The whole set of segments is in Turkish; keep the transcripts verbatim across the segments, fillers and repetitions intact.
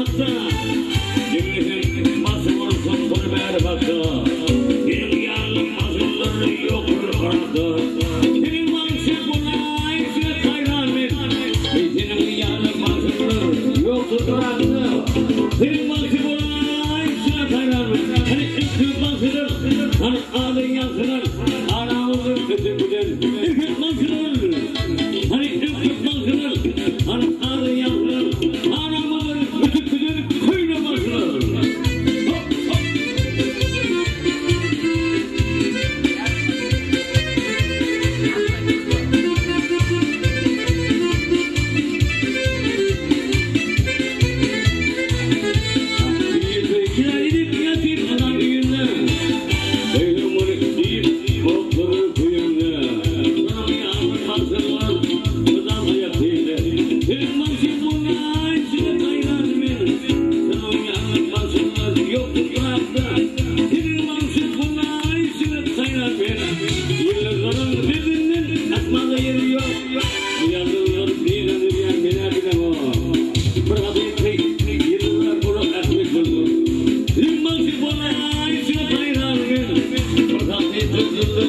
olmazsa Cümletin basım olsun bunu ver bakta Benim yardım basımları yoktur orada Senin manşe buna içine kaynar mı? Senin yardım basımları yoktur orada Senin manşe buna içine kaynar mı? Hani ilk basılır, hani adın yazılır Anamızın kötü güzel İlk basılır Hani ilk basılır, hani adın yazılır Anamızın kötü güzel köyüne basılır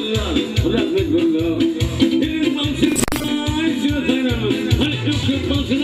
Bırak